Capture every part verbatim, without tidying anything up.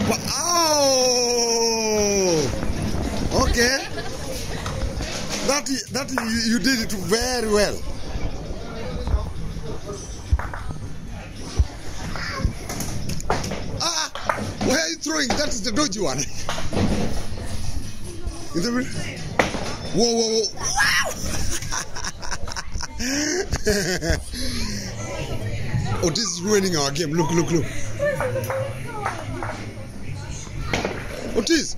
Oh! Okay. That, that you, you did it very well. Ah! Where are you throwing? That is the dodgy one. In the middle. Whoa, whoa, whoa. Wow! Oh, this is ruining our game. Look, look, look. Otis.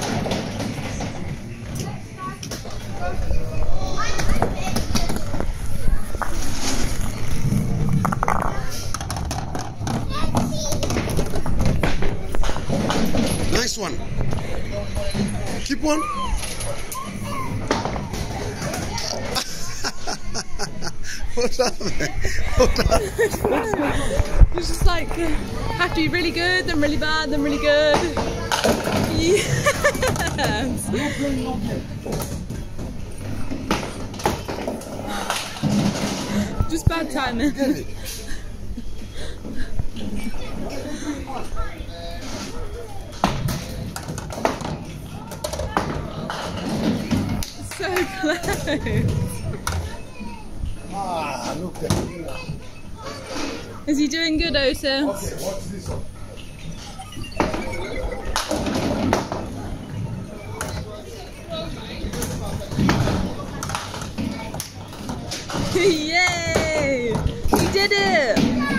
Nice one. Keep on. What happened? What happened? It's just like, uh, have to be really good, then really bad, then really good. Yes! Just bad timing. So close. Ah, look at it. Is he doing good, Otis? Okay, what's this one? Yay! He did it!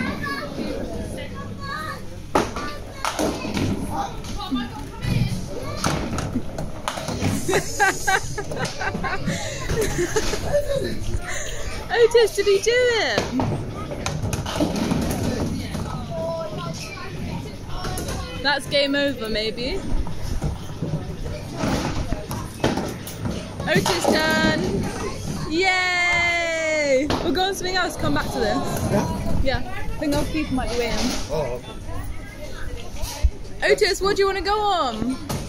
Otis, did he do it? That's game over, maybe. Otis' turn. Yay! We'll go on something else. Come back to this. Yeah? Yeah. I think other people might be waiting. Oh, okay. Otis, what do you want to go on?